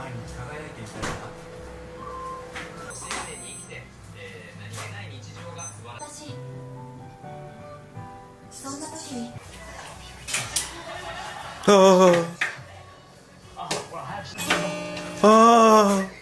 毎日輝いていたいな。 丁寧に生きて、何気ない日常が素晴らしい。 そんな時にああ。